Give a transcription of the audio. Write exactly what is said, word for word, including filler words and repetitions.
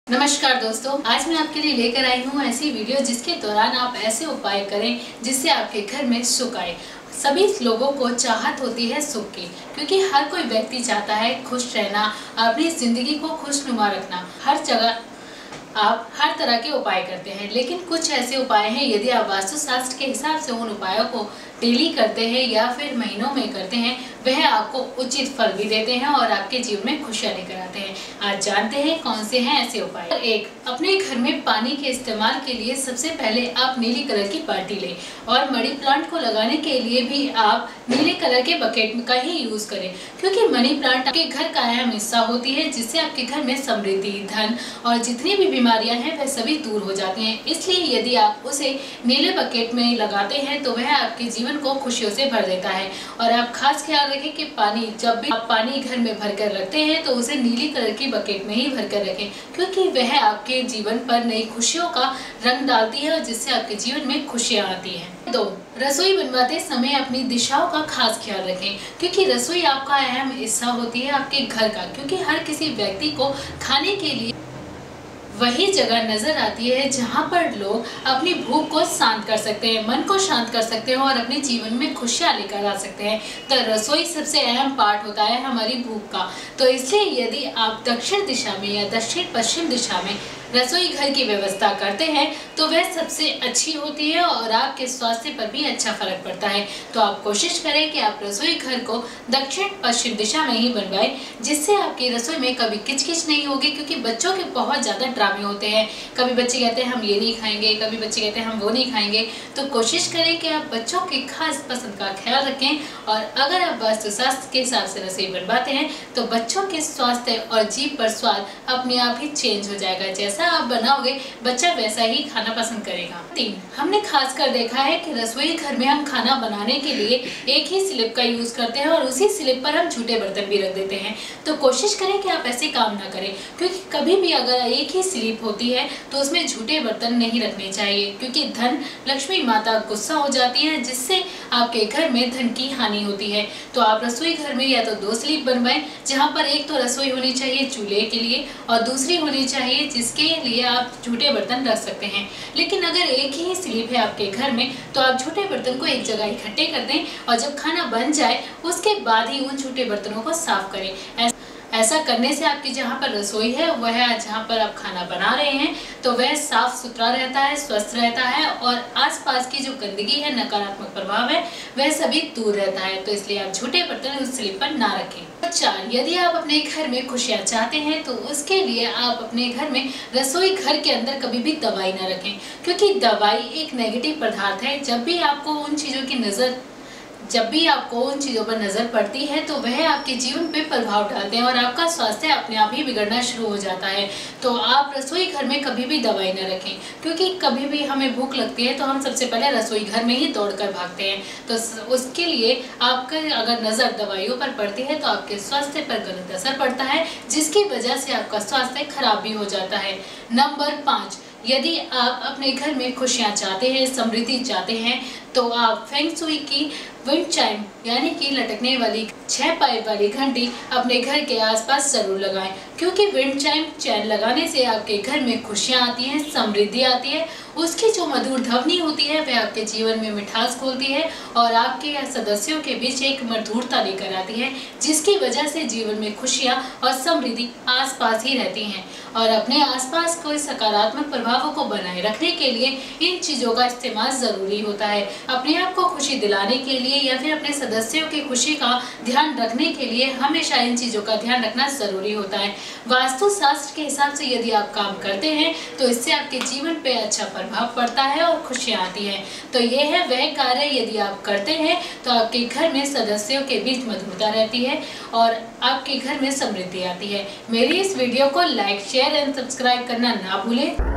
नमस्कार दोस्तों, आज मैं आपके लिए लेकर आई हूँ ऐसी वीडियो जिसके दौरान आप ऐसे उपाय करें जिससे आपके घर में सुख आए। सभी लोगों को चाहत होती है सुख की, क्योंकि हर कोई व्यक्ति चाहता है खुश रहना, अपनी जिंदगी को खुशनुमा रखना। हर जगह आप हर तरह के उपाय करते हैं, लेकिन कुछ ऐसे उपाय हैं यदि आप वास्तुशास्त्र के हिसाब से उन उपायों को डेली करते हैं या फिर महीनों में करते हैं, वह आपको उचित फल भी देते हैं और आपके जीवन में खुशियां लेकर आते हैं। आज जानते हैं कौन से हैं ऐसे उपाय। एक, अपने घर में पानी के इस्तेमाल के लिए सबसे पहले आप नीली कलर की बाल्टी लें और मनी प्लांट को लगाने के लिए भी आप नीले कलर के बकेट का ही यूज करें, क्योंकि मनी प्लांट आपके घर का अहम हिस्सा होती है, जिससे आपके घर में समृद्धि, धन और जितनी भी बीमारियां हैं वह सभी दूर हो जाती हैं। इसलिए यदि आप उसे नीले बकेट में लगाते हैं तो वह आपके जीवन को खुशियों से भर देता है। और आप खास ख्याल रखें कि पानी, जब भी आप पानी घर में भरकर रखते हैं तो उसे नीली कलर की बकेट में ही भरकर रखें, क्योंकि वह आपके जीवन पर नई खुशियों का रंग डालती है और जिससे आपके जीवन में खुशियां आती हैं। दो, रसोई बनवाते समय अपनी दिशाओं का खास ख्याल रखें, क्योंकि रसोई आपका अहम हिस्सा होती है आपके घर का, क्योंकि हर किसी व्यक्ति को खाने के लिए वही जगह नजर आती है जहाँ पर लोग अपनी भूख को शांत कर सकते हैं, मन को शांत कर सकते हैं और अपने जीवन में खुशियाँ लेकर आ सकते हैं। तो रसोई सबसे अहम पार्ट होता है हमारी भूख का। तो इसलिए यदि आप दक्षिण दिशा में या दक्षिण पश्चिम दिशा में रसोई घर की व्यवस्था करते हैं तो वह सबसे अच्छी होती है और आपके स्वास्थ्य पर भी अच्छा फर्क पड़ता है। तो आप कोशिश करें कि आप रसोई घर को दक्षिण पश्चिम दिशा में ही बनवाएं, जिससे आपकी रसोई में कभी किचकिच नहीं होगी, क्योंकि बच्चों के बहुत ज़्यादा ड्रामे होते हैं। कभी बच्चे कहते हैं हम ये नहीं खाएंगे, कभी बच्चे कहते हैं हम वो नहीं खाएंगे। तो कोशिश करें कि आप बच्चों की खास पसंद का ख्याल रखें, और अगर आप वास्तुशास्त्र के हिसाब से रसोई बनवाते हैं तो बच्चों के स्वास्थ्य और जीभ पर स्वाद अपने आप ही चेंज हो जाएगा। जैसा आप बनाओगे बच्चा वैसा ही खाना पसंद करेगा। तीन, हमने खासकर देखा है कि रसोई घर में हम खाना बनाने के लिए एक ही स्लिप का यूज करते हैं और उसी स्लिप पर हम झूठे बर्तन भी रख देते हैं। तो कोशिश करें कि आप ऐसे काम ना करें, क्योंकि कभी भी अगर एक ही स्लिप होती है तो उसमें झूठे बर्तन नहीं रखने चाहिए, क्योंकि धन लक्ष्मी माता गुस्सा हो जाती है, जिससे आपके घर में धन की हानि होती है। तो आप रसोई घर में या तो दो स्लिप बनवाएं, जहाँ पर एक तो रसोई होनी चाहिए चूल्हे के लिए और दूसरी होनी चाहिए जिसके लिए आप झूठे बर्तन रख सकते हैं। लेकिन अगर एक ही स्लिप है आपके घर में तो आप झूठे बर्तन को एक जगह इकट्ठे कर दें और जब खाना बन जाए उसके बाद ही उन झूठे बर्तनों को साफ करें। ऐसा करने से आपकी जहाँ पर रसोई है वह जहाँ पर आप खाना बना रहे हैं तो वह साफ सुथरा रहता है, स्वस्थ रहता है और आसपास की जो गंदगी है, नकारात्मक प्रभाव है, वह सभी दूर रहता है। तो इसलिए आप झूठे बर्तन उस स्लिप पर ना रखें। चार, यदि आप अपने घर में खुशियाँ चाहते हैं तो उसके लिए आप अपने घर में रसोई घर के अंदर कभी भी दवाई ना रखें, क्योंकि दवाई एक नेगेटिव पदार्थ है। जब भी आपको उन चीज़ों की नज़र जब भी आपको उन चीज़ों पर नज़र पड़ती है तो वह आपके जीवन पे प्रभाव डालते हैं और आपका स्वास्थ्य अपने आप ही बिगड़ना शुरू हो जाता है। तो आप रसोई घर में कभी भी दवाई न रखें, क्योंकि कभी भी हमें भूख लगती है तो हम सबसे पहले रसोई घर में ही दौड़कर भागते हैं। तो उसके लिए आपका अगर नज़र दवाइयों पर पड़ती है तो आपके स्वास्थ्य पर गलत असर पड़ता है, जिसकी वजह से आपका स्वास्थ्य खराब भी हो जाता है। नंबर पाँच, यदि आप अपने घर में खुशियाँ चाहते हैं, समृद्धि चाहते हैं, तो आप फेंग शुई की विंड चाइम यानी कि लटकने वाली छह पाइप वाली घंटी अपने घर के आसपास जरूर लगाएं, क्योंकि विंड चाइम चैन लगाने से आपके घर में खुशियाँ आती हैं, समृद्धि आती है। उसकी जो मधुर ध्वनि होती है वह आपके जीवन में मिठास खोलती है और आपके सदस्यों के बीच एक मधुरता लेकर आती है, जिसकी वजह से जीवन में खुशियाँ और समृद्धि आसपास ही रहती हैं। और अपने आसपास कोई सकारात्मक प्रभावों को बनाए रखने के लिए इन चीज़ों का इस्तेमाल ज़रूरी होता है। अपने आप को खुशी दिलाने के लिए या फिर अपने सदस्यों की खुशी का ध्यान रखने के लिए हमेशा इन चीज़ों का ध्यान रखना ज़रूरी होता है। वास्तुशास्त्र के हिसाब से यदि आप काम करते हैं तो इससे आपके जीवन पे अच्छा प्रभाव पड़ता है और खुशियाँ आती हैं। तो ये है वह कार्य यदि आप करते हैं तो आपके घर में सदस्यों के बीच मधुरता रहती है और आपके घर में समृद्धि आती है। मेरी इस वीडियो को लाइक, शेयर एंड सब्सक्राइब करना ना भूलें।